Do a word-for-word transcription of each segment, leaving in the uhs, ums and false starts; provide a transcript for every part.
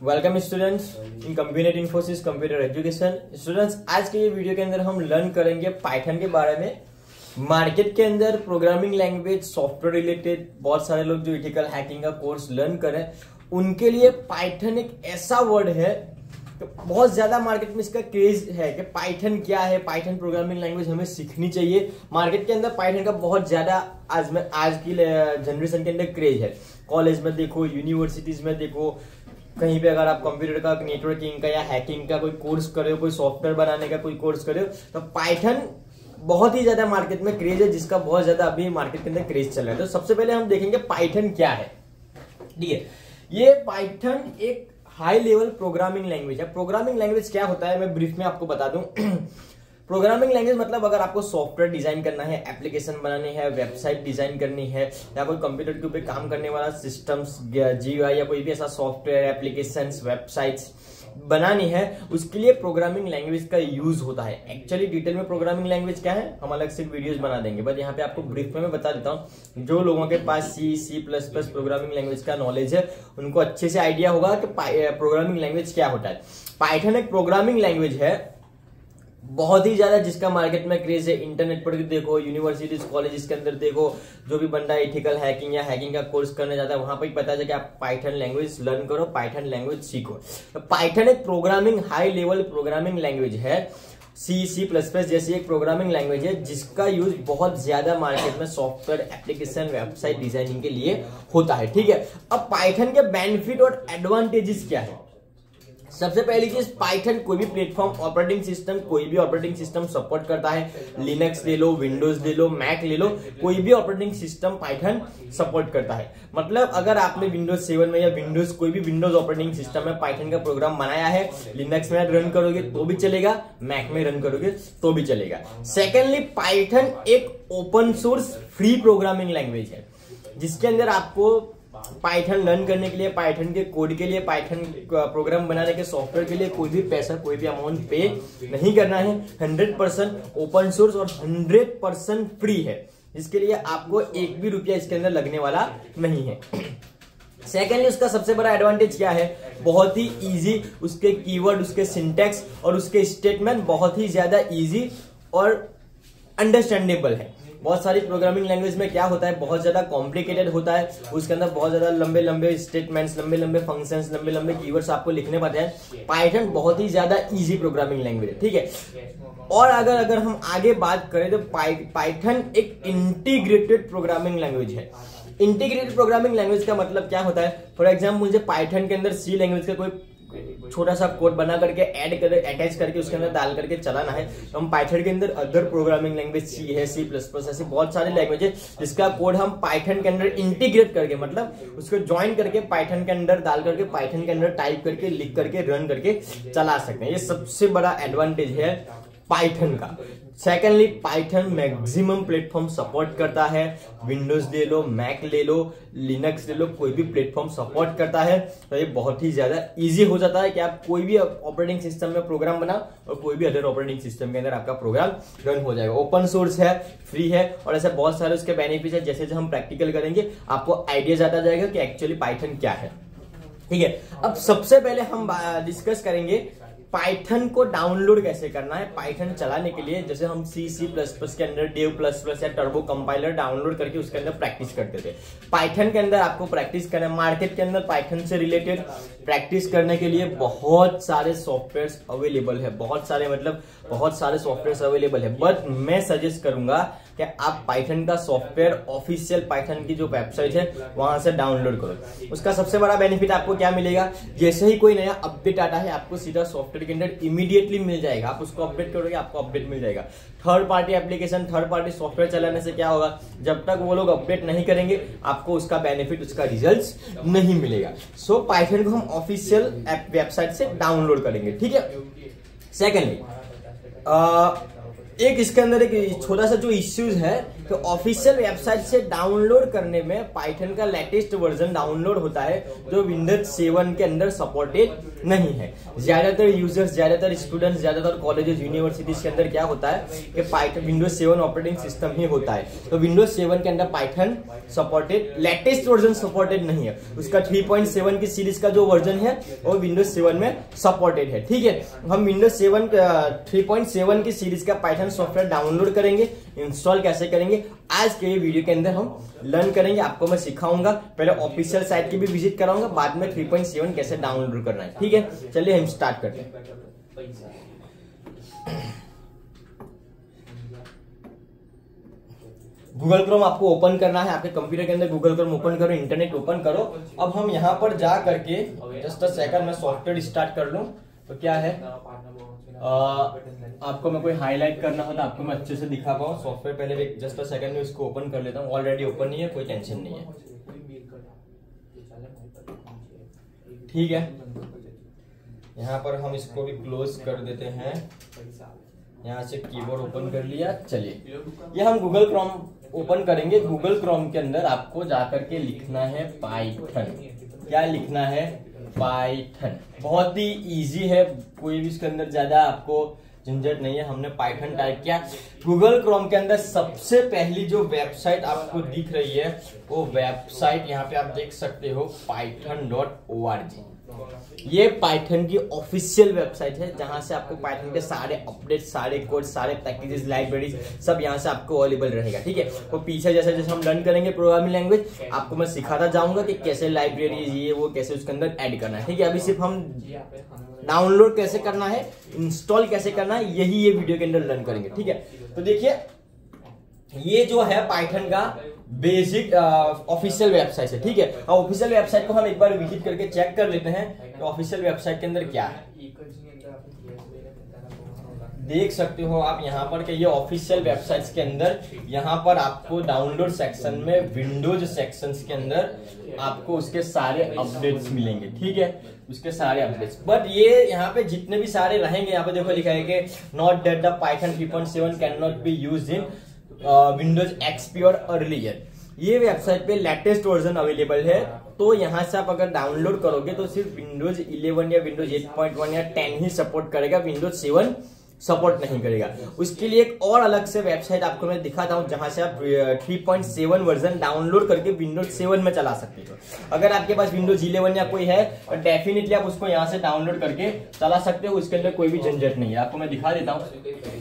Welcome students in computer Infosys computer education. Students, आज के ये वीडियो के अंदर हम लर्न करेंगे पाइथन के बारे में। मार्केट के अंदर प्रोग्रामिंग लैंग्वेज सॉफ्टवेयर रिलेटेड बहुत सारे लोग जो इथिकल हैकिंग का कोर्स लर्न करें, उनके लिए पाइथन एक ऐसा वर्ड है तो बहुत ज्यादा मार्केट में इसका क्रेज है कि पाइथन क्या है, पाइथन प्रोग्रामिंग लैंग्वेज हमें सीखनी चाहिए। मार्केट के अंदर पाइथन का बहुत ज्यादा आज में आज की जनरेशन के अंदर क्रेज है। कॉलेज में देखो, यूनिवर्सिटीज में देखो, कहीं पे अगर आप कंप्यूटर का नेटवर्किंग का या हैकिंग का कोई कोर्स करे हो, कोई सॉफ्टवेयर बनाने का कोई कोर्स करे हो, तो पाइथन बहुत ही ज्यादा मार्केट में क्रेज है, जिसका बहुत ज्यादा अभी मार्केट के अंदर क्रेज चल रहा है। तो सबसे पहले हम देखेंगे पाइथन क्या है। ठीक है, ये पाइथन एक हाई लेवल प्रोग्रामिंग लैंग्वेज है। प्रोग्रामिंग लैंग्वेज क्या होता है मैं ब्रीफ में आपको बता दूं। प्रोग्रामिंग लैंग्वेज मतलब अगर आपको सॉफ्टवेयर डिजाइन करना है, एप्लीकेशन बनानी है, वेबसाइट डिजाइन करनी है, या कोई कंप्यूटर के ऊपर काम करने वाला सिस्टम्स, जीयूआई या कोई भी ऐसा सॉफ्टवेयर, एप्लीकेशंस, वेबसाइट्स बनानी है, उसके लिए प्रोग्रामिंग लैंग्वेज का यूज होता है। एक्चुअली डिटेल में प्रोग्रामिंग लैंग्वेज क्या है हम अलग से वीडियोस बना देंगे, बट यहाँ पे आपको ब्रीफ में मैं बता देता हूँ। जो लोगों के पास C C plus plus programming language का नॉलेज है, उनको अच्छे से आइडिया होगा कि प्रोग्रामिंग लैंग्वेज क्या होता है। पाइथन एक प्रोग्रामिंग लैंग्वेज है बहुत ही ज्यादा, जिसका मार्केट में क्रेज है। इंटरनेट पर देखो, यूनिवर्सिटीज कॉलेजेस के अंदर देखो, जो भी बंदा एथिकल हैकिंग या हैकिंग का कोर्स करने जाता है, वहां पर पता है कि आप पाइथन लैंग्वेज लर्न करो, पाइथन लैंग्वेज सीखो। तो पाइथन एक programming high level programming language है। सी सी प्लस प्लस जैसी एक प्रोग्रामिंग लैंग्वेज है जिसका यूज बहुत ज्यादा मार्केट में सॉफ्टवेयर, एप्लीकेशन, वेबसाइट डिजाइनिंग के लिए होता है। ठीक है, अब पाइथन के बेनिफिट और एडवांटेजेस क्या है। सबसे पहली चीज, पाइथन कोई भी प्लेटफॉर्म ऑपरेटिंग सिस्टम कोई भी ऑपरेटिंग सिस्टम सपोर्ट करता है। लिनक्स ले लो, विंडोज ले लो, मैक ले लो, कोई भी ऑपरेटिंग सिस्टम पाइथन सपोर्ट करता है। मतलब अगर आपने विंडोज सेवन में या विंडोज कोई भी विंडोज ऑपरेटिंग सिस्टम में पाइथन का प्रोग्राम बनाया है, लिनक्स में रन करोगे तो भी चलेगा, मैक में रन करोगे तो भी चलेगा। सेकेंडली, पाइथन एक open source free programming language है, जिसके अंदर आपको पाइथन लर्न करने के लिए, पाइथन के कोड के लिए, पाइथन प्रोग्राम बनाने के सॉफ्टवेयर के लिए कोई भी पैसा, कोई भी अमाउंट पे नहीं करना है। हंड्रेड परसेंट ओपन सोर्स और हंड्रेड परसेंट फ्री है, जिसके लिए आपको एक भी रुपया इसके अंदर लगने वाला नहीं है। सेकेंडली, उसका सबसे बड़ा एडवांटेज क्या है, बहुत ही इजी, उसके कीवर्ड, उसके सिंटैक्स और उसके स्टेटमेंट बहुत ही ज्यादा इजी और अंडरस्टैंडेबल है। बहुत सारी प्रोग्रामिंग लैंग्वेज में क्या होता है, बहुत ज्यादा कॉम्प्लिकेटेड होता है, उसके अंदर बहुत ज्यादा लंबे लंबे स्टेटमेंट्स, लंबे लंबे फंक्शंस, लंबे लंबे कीवर्ड्स आपको लिखने पड़ते हैं। पाइथन बहुत ही ज्यादा इजी प्रोग्रामिंग लैंग्वेज है। ठीक है, और अगर अगर हम आगे बात करें तो पाइ, पाइथन एक इंटीग्रेटेड प्रोग्रामिंग लैंग्वेज है। इंटीग्रेटेड प्रोग्रामिंग लैंग्वेज का मतलब क्या होता है, फॉर एग्जाम्पल मुझे पाइथन के अंदर सी लैंग्वेज का कोई छोटा सा कोड बना करके ऐड कर अटैच करके उसके अंदर डाल करके चलाना है, तो हम पाइथन के अंदर अदर प्रोग्रामिंग लैंग्वेज सी है, सी प्लस प्लस, ऐसे बहुत सारे लैंग्वेज है जिसका कोड हम पाइथन के अंदर इंटीग्रेट करके, मतलब उसको ज्वाइन करके पाइथन के अंदर डाल करके, पाइथन के अंदर टाइप करके, लिख करके, रन करके चला सकते हैं। ये सबसे बड़ा एडवांटेज है पाइथन का। Secondly, Python maximum platform support करता है। विंडोज ले लो, मैक ले लो, लिनक्स ले लो, कोई भी प्लेटफॉर्म सपोर्ट करता है। तो ये बहुत ही ज्यादा इजी हो जाता है कि आप कोई भी ऑपरेटिंग सिस्टम में प्रोग्राम बनाओ और कोई भी अदर ऑपरेटिंग सिस्टम के अंदर आपका प्रोग्राम रन हो जाएगा। ओपन सोर्स है, फ्री है, और ऐसे बहुत सारे उसके बेनिफिट है। जैसे जैसे हम प्रैक्टिकल करेंगे आपको आइडिया जाता जाएगा कि एक्चुअली पाइथन क्या है। ठीक है, अब सबसे पहले हम डिस्कस करेंगे पाइथन को डाउनलोड कैसे करना है। पाइथन चलाने के लिए जैसे हम सी सी प्लस प्लस के अंदर डेव प्लस प्लस या टर्बो कंपाइलर डाउनलोड करके उसके अंदर प्रैक्टिस करते थे, पाइथन के अंदर आपको प्रैक्टिस करना है। मार्केट के अंदर पाइथन से रिलेटेड प्रैक्टिस करने के लिए बहुत सारे सॉफ्टवेयर अवेलेबल है, बहुत सारे मतलब बहुत सारे सॉफ्टवेयर अवेलेबल है, बट मैं सजेस्ट करूंगा कि आप पाइथन का सॉफ्टवेयर ऑफिशियल पाइथन की जो वेबसाइट है वहां से डाउनलोड करो। उसका सबसे बड़ा बेनिफिट आपको क्या मिलेगा, जैसे ही कोई नया अपडेट आता है आपको सीधा सॉफ्टवेयर के अंदर इमीडिएटली मिल जाएगा। आप उसको अपडेट करोगे आपको अपडेट मिल जाएगा। Third party application, third party software चलाने से क्या होगा, जब तक वो लोग अपडेट नहीं करेंगे आपको उसका बेनिफिट, उसका रिजल्ट नहीं मिलेगा। सो पाइथन को हम ऑफिशियल वेबसाइट से डाउनलोड करेंगे। ठीक है, सेकेंडली एक इसके अंदर एक छोटा सा जो इश्यूज है तो ऑफिशियल वेबसाइट से डाउनलोड करने में पाइथन का लेटेस्ट वर्जन डाउनलोड होता है जो विंडोज सेवन के अंदर सपोर्टेड नहीं है। ज्यादातर यूजर्स, ज्यादातर स्टूडेंट्स, ज्यादातर कॉलेजेस, यूनिवर्सिटीज के अंदर क्या होता है कि Python Windows seven operating system ही होता है। तो विंडोज सेवन के अंदर Python supported latest version supported नहीं है। उसका थ्री पॉइंट सेवन की सीरीज का जो वर्जन है वो विंडोज सेवन में सपोर्टेड है। ठीक है, हम Windows seven three point seven की सीरीज का पाइथन सॉफ्टवेयर डाउनलोड करेंगे, इंस्टॉल कैसे करेंगे आज के वीडियो के अंदर हम लर्न करेंगे। आपको मैं सिखाऊंगा, पहले ऑफिशियल साइट की भी विजिट कराऊंगा, बाद में थ्री पॉइंट सेवन कैसे डाउनलोड करना है। ठीक है, चलिए हम स्टार्ट करते हैं। गूगल क्रोम आपको ओपन करना है, आपके कंप्यूटर के अंदर गूगल क्रोम ओपन करो, इंटरनेट ओपन करो। अब हम यहाँ पर जा करके जस्ट अ सेकंड में सॉफ्टवेयर स्टार्ट कर लूं तो क्या है, आ, आपको मैं कोई हाईलाइट करना होता आपको मैं अच्छे से दिखा पाऊँ सॉफ्टवेयर। पहले जस्ट अ सेकंड में इसको ओपन कर लेता हूँ। ऑलरेडी ओपन नहीं है, कोई टेंशन नहीं है। ठीक है, यहाँ पर हम इसको भी क्लोज कर देते हैं। यहाँ से कीबोर्ड ओपन कर लिया। चलिए, ये हम गूगल क्रोम ओपन करेंगे। गूगल क्रोम के अंदर आपको जाकर के लिखना है पाइथन। क्या लिखना है? पाइथन। बहुत ही इजी है, कोई भी इसके अंदर ज्यादा आपको झंझट नहीं है। हमने पाइथन टाइप किया। गूगल क्रोम के अंदर सबसे पहली जो वेबसाइट आपको दिख रही है वो वेबसाइट यहाँ पे आप देख सकते हो Python dot O R G. ये पाइथन की ऑफिशियल वेबसाइट है जहां से आपको पाइथन के सारे अपडेट, सारे कोड, सारे पैकेजेस, लाइब्रेरीज सब यहां से आपको अवेलेबल रहेगा। ठीक है, तो पीछे जैसे जैसे हम लर्न करेंगे प्रोग्रामिंग लैंग्वेज, आपको मैं सिखाता जाऊंगा कि कैसे लाइब्रेरीज ये वो कैसे उसके अंदर ऐड करना है। ठीक है, अभी सिर्फ हम डाउनलोड कैसे करना है, इंस्टॉल कैसे करना है, यही ये वीडियो के अंदर लर्न करेंगे। ठीक है, तो देखिए ये जो है पाइथन का बेसिक ऑफिशियल वेबसाइट है। ठीक है, अब ऑफिशियल वेबसाइट को हम एक बार विजिट करके चेक कर लेते हैं कि ऑफिशियल वेबसाइट के अंदर क्या है। देख सकते हो आप यहाँ पर कि ये ऑफिशियल वेबसाइट्स के अंदर यहाँ पर आपको डाउनलोड सेक्शन में विंडोज सेक्शंस के अंदर आपको उसके सारे अपडेट्स मिलेंगे। ठीक है, उसके सारे अपडेट्स। बट ये यहाँ पे जितने भी सारे रहेंगे, यहाँ पे देखो लिखा है कि not that the Python three point seven can not be used in Windows XP और अर्लियर। ये वेबसाइट पे लेटेस्ट वर्जन अवेलेबल है, तो यहाँ से आप अगर डाउनलोड करोगे तो सिर्फ विंडोज इलेवन या विंडोज एट पॉइंट वन या टेन ही सपोर्ट करेगा, विंडोज सेवन सपोर्ट नहीं करेगा। उसके लिए एक और अलग से वेबसाइट आपको मैं दिखाता हूँ जहां से आप three point seven version download करके विंडोज सेवन में चला सकते हो। अगर आपके पास विंडोज इलेवन या कोई है तो डेफिनेटली आप उसको यहाँ से डाउनलोड करके चला सकते हो। उसके अंदर कोई भी झंझट नहीं है। आपको मैं दिखा देता हूँ।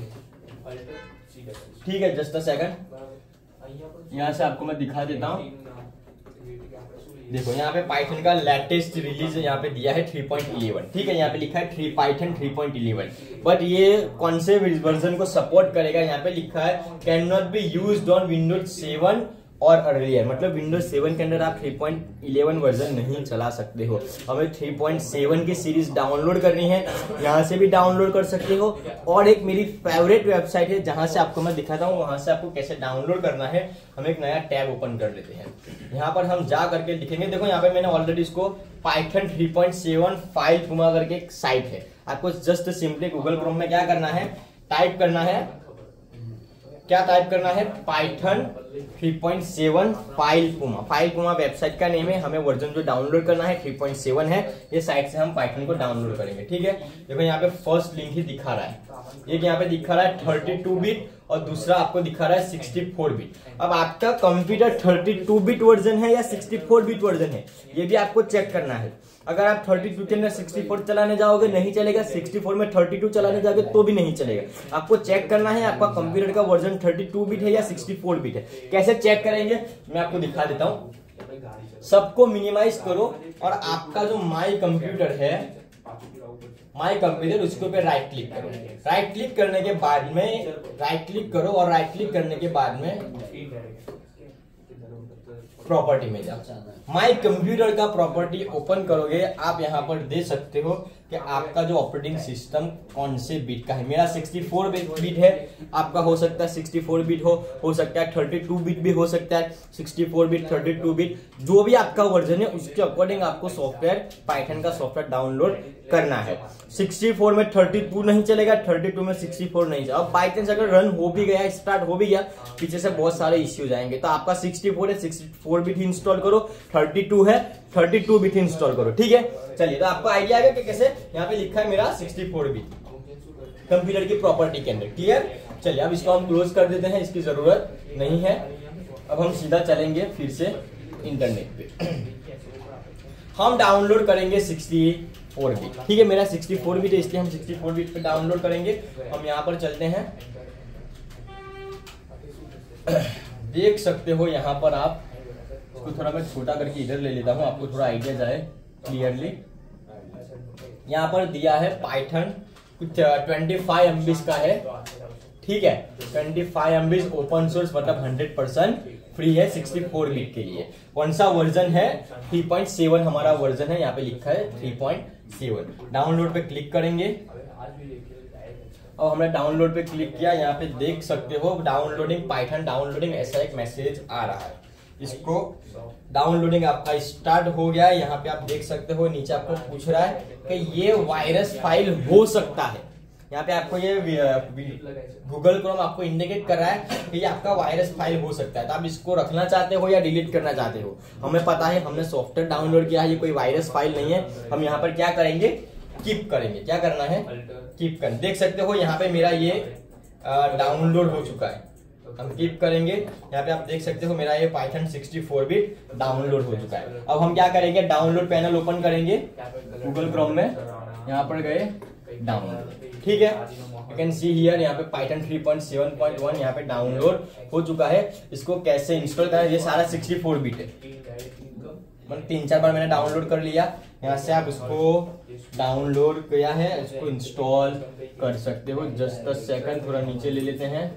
ठीक है, जस्ट अ सेकंड, यहाँ से आपको मैं दिखा देता हूँ। देखो यहाँ पे पाइथन का लेटेस्ट रिलीज यहाँ पे दिया है थ्री पॉइंट इलेवन। ठीक है, यहाँ पे लिखा है three Python three point eleven, but ये कौन से वर्जन को सपोर्ट करेगा? यहाँ पे लिखा है can not be used on Windows seven और अर्लियर, मतलब विंडोज सेवन के अंदर आप थ्री पॉइंट इलेवन वर्जन नहीं चला सकते हो। हमें थ्री पॉइंट सेवन की सीरीज डाउनलोड करनी है, यहाँ से भी डाउनलोड कर सकते हो। और एक मेरी फेवरेट वेबसाइट है जहां से आपको मैं दिखाता हूँ, वहां से आपको कैसे डाउनलोड करना है। हम एक नया टैब ओपन कर लेते हैं। यहाँ पर हम जा करके लिखेंगे। देखो यहाँ पे मैंने ऑलरेडी इसको Python three point seven file पुमा करके एक साइट है। आपको जस्ट सिंपली गूगल क्रोम में क्या करना है, टाइप करना है, क्या टाइप करना है, Python three point seven file पुमा। फाइल पुमा वेबसाइट का नेम है। हमें वर्जन जो डाउनलोड करना है थ्री पॉइंट सेवन है। ये साइट से हम पाइथन को डाउनलोड करेंगे। ठीक है, देखो यहाँ पे फर्स्ट लिंक ही दिखा रहा है, एक यहाँ पे दिखा रहा है थर्टी टू बिट और दूसरा आपको दिखा रहा है सिक्सटी फोर बिट। अब आपका computer thirty two bit version है या सिक्सटी फोर बिट वर्जन है, ये भी आपको चेक करना है। अगर आप थर्टी टू के अंदर सिक्सटी फोर चलाने जाओगे नहीं चलेगा, सिक्सटी फोर में थर्टी टू चलाने जाओगे तो भी नहीं चलेगा। आपको चेक करना है आपका कंप्यूटर का वर्जन थर्टी टू बिट है या सिक्सटी फोर बिट है। कैसे चेक करेंगे मैं आपको दिखा देता हूं। सबको मिनिमाइज करो और आपका जो माई कंप्यूटर है, माई कंप्यूटर, उसके ऊपर राइट क्लिक करो। राइट क्लिक करने के बाद में राइट क्लिक करो और राइट क्लिक करने के बाद में प्रॉपर्टी में जाओ। माई कंप्यूटर का प्रॉपर्टी ओपन करोगे, आप यहाँ पर दे सकते हो कि आपका जो ऑपरेटिंग सिस्टम कौन से बिट का है। मेरा सिक्सटी फोर बिट है, आपका हो सकता है सिक्सटी फोर बिट हो हो सकता है थर्टी टू बिट भी हो सकता है, sixty four bit thirty two bit, जो भी आपका वर्जन है उसके अकॉर्डिंग आपको सॉफ्टवेयर, पाइथन का सॉफ्टवेयर डाउनलोड करना है। सिक्सटी फोर में थर्टी टू नहीं चलेगा, थर्टी टू में सिक्सटी फोर नहीं चलेगा। अब बाई चांस अगर रन हो भी गया, स्टार्ट हो भी गया, पीछे से बहुत सारे इश्यूज आएंगे, तो आपका सिक्सटी फोर है, सिक्सटी फोर बिट इंस्टॉल करो, थर्टी टू है, थर्टी टू बिट इंस्टॉल करो, ठीक है। चलिए, तो आपको आइडिया आ गया कि कैसे। यहाँ पे लिखा है मेरा सिक्सटी फोर बिट कंप्यूटर की प्रॉपर्टी के अंदर, क्लियर। चलिए, अब इसको हम क्लोज कर देते हैं, इसकी जरूरत नहीं है। अब हम सीधा चलेंगे फिर से इंटरनेट पे। हम डाउनलोड करेंगे सिक्सटी फोर बिट, ठीक है। मेरा सिक्सटी फोर बिट है, इसलिए हम सिक्सटी फोर बिट पे डाउनलोड करेंगे। हम यहाँ पर चलते हैं, देख सकते हो यहाँ पर आप, इसको थोड़ा मैं छोटा करके इधर ले लेता हूँ, आपको थोड़ा आइडिया जाए क्लियरली। यहाँ पर दिया है पाइथन, कुछ ट्वेंटी फाइव एमबीज का है, ठीक है। Twenty five MBs open source, मतलब हंड्रेड परसेंट फ्री है सिक्सटी फोर बिट के लिए। कौन सा वर्जन है? थ्री पॉइंट सेवन हमारा वर्जन है, यहाँ पे लिखा है थ्री पॉइंट सेवन। डाउनलोड पे क्लिक करेंगे और हमने डाउनलोड पे क्लिक किया। यहाँ पे देख सकते हो डाउनलोडिंग पाइथन डाउनलोडिंग, ऐसा एक मैसेज आ रहा है। इसको डाउनलोडिंग आपका स्टार्ट हो गया है। यहाँ पे आप देख सकते हो, नीचे आपको पूछ रहा है कि ये वायरस फाइल हो सकता है। यहाँ पे आपको ये गूगल क्रोम आपको इंडिकेट कर रहा है कि ये आपका वायरस फाइल हो सकता है। तो आप इसको रखना चाहते हो या डिलीट करना चाहते हो। हमें पता है, हमने सॉफ्टवेयर डाउनलोड किया है, ये कोई वायरस फाइल नहीं है। हम यहाँ पर क्या करेंगे? कीप करेंगे। क्या करना है? कीप कर। देख सकते हो यहाँ पे मेरा ये डाउनलोड हो चुका है। हम कीप करेंगे। यहाँ पे आप देख सकते हो मेरा ये Python sixty four bit download हो चुका है। अब हम क्या करेंगे? डाउनलोड पैनल ओपन करेंगे गूगल क्रोम में। यहाँ पर गए डाउनलोड, ठीक है। यू कैन सी हियर, यहाँ पे Python three point seven point one यहाँ पे डाउनलोड हो चुका है। इसको कैसे इंस्टॉल करना है? ये सारा सिक्सटी फोर बिट है, मतलब तीन चार बार मैंने डाउनलोड कर लिया। यहाँ से आप इसको डाउनलोड किया है, इसको इंस्टॉल कर सकते हो। जस्ट अ सेकंड, थोड़ा नीचे ले लेते हैं।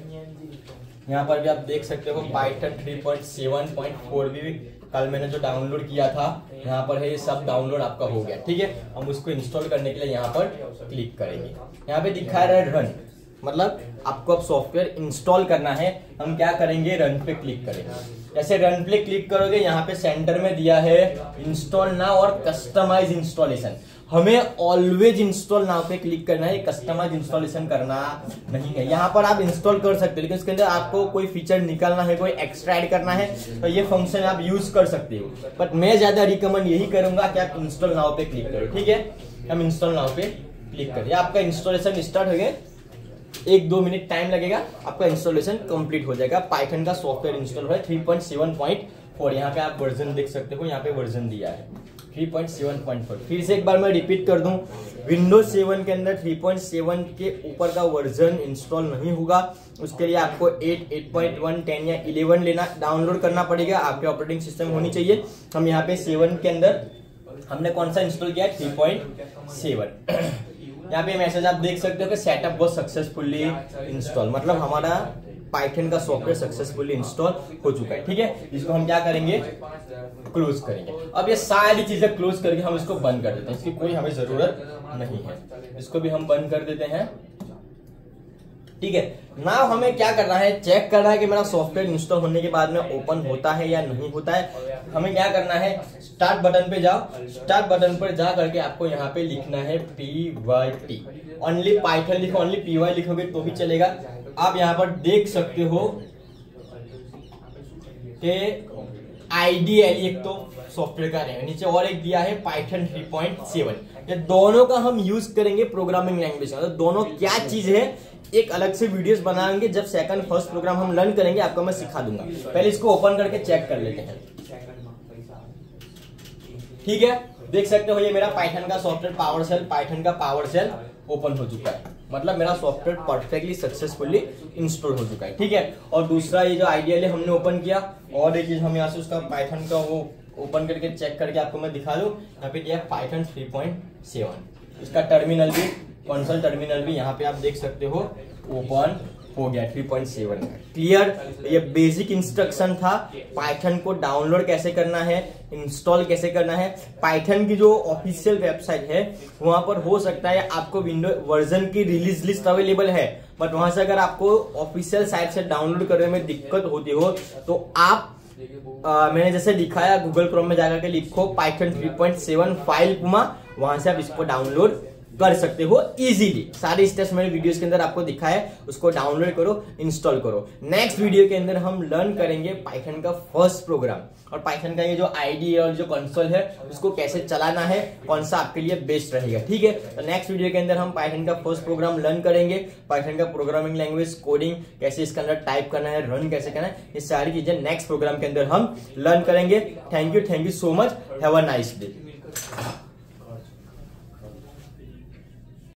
यहाँ पर भी आप देख सकते हो Python three point seven point four भी कल मैंने जो डाउनलोड किया था, यहाँ पर है। ये सब डाउनलोड आपका हो गया, ठीक है। हम उसको इंस्टॉल करने के लिए यहाँ पर क्लिक करेंगे। यहाँ पे दिखा रहा है रन, मतलब आपको अब सॉफ्टवेयर इंस्टॉल करना है। हम क्या करेंगे? रन पे क्लिक करेंगे। जैसे रन पे क्लिक करोगे, यहाँ पे सेंटर में दिया है इंस्टॉल नाउ और कस्टमाइज इंस्टॉलेशन। हमें ऑलवेज इंस्टॉल नाउ पे क्लिक करना है, कस्टमाइज इंस्टॉलेशन करना नहीं है। यहाँ पर आप इंस्टॉल कर सकते हो, लेकिन उसके अंदर आपको कोई फीचर निकालना है, कोई एक्स्ट्रा ऐड करना है, तो ये फंक्शन आप यूज कर सकते हो। बट मैं ज्यादा रिकमेंड यही करूंगा कि आप इंस्टॉल नाउ पे क्लिक करो, ठीक है। हम इंस्टॉल नाउ पे क्लिक करें, आपका इंस्टॉलेशन स्टार्ट हो गया। एक दो मिनट टाइम लगेगा, आपका इंस्टॉलेशन कंप्लीट हो जाएगा। पाइथन का सॉफ्टवेयर इंस्टॉल है three point seven point four. यहाँ पे आप वर्जन देख सकते हो, यहाँ पे वर्जन दिया है three point seven point four. फिर से एक बार मैं रिपीट कर दूं, विंडोज सेवन के अंदर थ्री पॉइंट सेवन के ऊपर का वर्जन इंस्टॉल नहीं होगा। उसके लिए आपको eight, eight point one, ten या इलेवन लेना डाउनलोड करना पड़ेगा। आपके ऑपरेटिंग सिस्टम होनी चाहिए। हम यहाँ पे सेवन के अंदर हमने कौन सा इंस्टॉल किया है? Three point seven. यहाँ पे मैसेज आप देख सकते हो कि सेटअप वाज सक्सेसफुली इंस्टॉल, मतलब हमारा पाइथन का सॉफ्टवेयर सक्सेसफुली इंस्टॉल हो चुका है, ठीक है। इसको हम क्या करेंगे? क्लोज करेंगे। अब ये सारी चीजें क्लोज करके हम इसको बंद कर देते हैं, इसकी कोई हमें जरूरत नहीं है। इसको भी हम बंद कर देते हैं, ठीक है। नाउ हमें क्या करना है? चेक करना है कि मेरा सॉफ्टवेयर इंस्टॉल होने के बाद में ओपन होता है या नहीं होता है। हमें क्या करना है? स्टार्ट बटन पे जाओ। स्टार्ट बटन पर जा करके आपको यहाँ पे लिखना है P Y T. Only Python लिखो, ओनली पी वाई लिखोगे तो भी चलेगा। आप यहाँ पर देख सकते हो कि आईडीएल एक तो सॉफ्टवेयर का है, नीचे और एक दिया है पाइथन थ्री पॉइंट सेवन। ये दोनों का हम यूज करेंगे प्रोग्रामिंग लैंग्वेज। तो दोनों क्या चीज है, एक अलग से वीडियोस बनाएंगे। जब सेकंड फर्स्ट प्रोग्राम हम लर्न करेंगे, आपको मैं सिखा दूंगा। पहले इसको ओपन करके चेक कर लेते हैं, ठीक है। देख सकते हो ये मेरा पाइथन का सॉफ्टवेयर पावर शेल, पाइथन का पावर शेल ओपन हो चुका है, मतलब मेरा सॉफ्टवेयर परफेक्टली सक्सेसफुली इंस्टॉल हो चुका है, ठीक है। और दूसरा ये जो आइडियल हमने ओपन किया, और एक चीज हम यहाँ से उसका पाइथन का वो ओपन करके चेक करके आपको मैं दिखा दूं। यहाँ पे दिया पाइथन थ्री पॉइंट सेवन। इसका टर्मिनल भी, कंसोल टर्मिनल भी यहाँ पे आप देख सकते हो ओपन हो गया थ्री पॉइंट सेवन का। क्लियर? ये बेसिक इंस्ट्रक्शन था। पाइथन को डाउनलोड कैसे करना है, इंस्टॉल कैसे करना है। पाइथन की जो ऑफिशियल वेबसाइट है वहां पर हो सकता है आपको विंडो वर्जन की रिलीज लिस्ट अवेलेबल है, बट वहां से अगर आपको ऑफिशियल साइट से डाउनलोड करने में दिक्कत होती हो तो आप आ, मैंने जैसे दिखाया गूगल क्रोम में जाकर के लिखो Python three point seven file पुमा, वहां से आप इसको डाउनलोड कर सकते हो इजीली। सारे स्टेप्स मैंने वीडियोस के अंदर आपको दिखाया, उसको डाउनलोड करो, इंस्टॉल करो। नेक्स्ट वीडियो के अंदर हम लर्न करेंगे पाइथन का फर्स्ट प्रोग्राम और पाइथन का ये जो आईडी और जो कंसोल है उसको कैसे चलाना है, कौन सा आपके लिए बेस्ट रहेगा। ठीक है, तो नेक्स्ट वीडियो के अंदर हम पाइथन का फर्स्ट प्रोग्राम लर्न करेंगे, पाइथन का प्रोग्रामिंग लैंग्वेज, कोडिंग कैसे इसके अंदर टाइप करना है, रन कैसे करना है, ये सारी चीजें नेक्स्ट प्रोग्राम के अंदर हम लर्न करेंगे। Thank you, thank you so much, have a nice day.